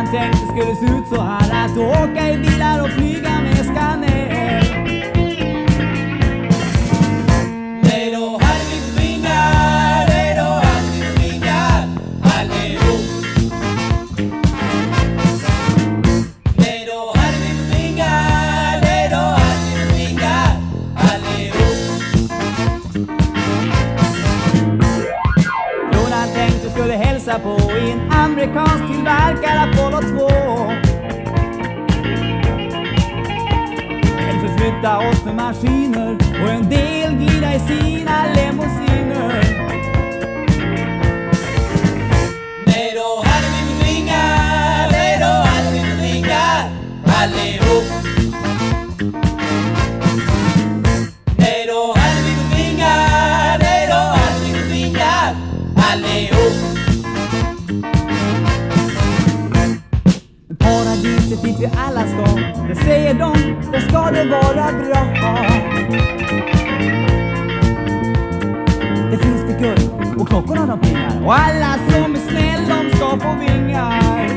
tänkte skulle se ut så här, att åka i bilar och flyga med Scanair. Nej, då hade vi vingar, nej, då hade vi vingar allihop. Nej, då hade vi vingar, nej, då hade vi vingar allihop. Kronan tänkte skulle hälsa på i en amerikansk tillverkare Apollo 2. En förflytta oss med maskiner och en del glida i sina limousiner. Nej, då hade vi vingar, nej, då hade vi vingar allihop. Nej, då hade vi vingar, nej, då hade vi vingar allihop. Paradiset dit vi alla ska, det säger de, det ska det vara bra. Det finns det guld och klockorna de plingar, och alla som är snäll de ska få vingar.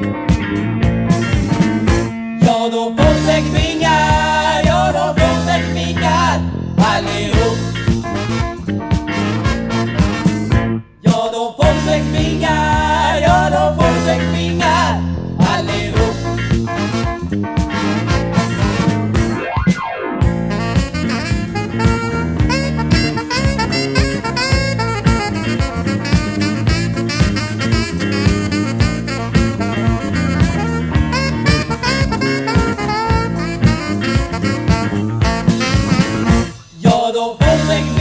Ja, de får säkert vingar, ja, de får säkert vingar allihop. Ja, de får säkert vingar, ja, de får säkert vingar allihop. Ja, de får säkert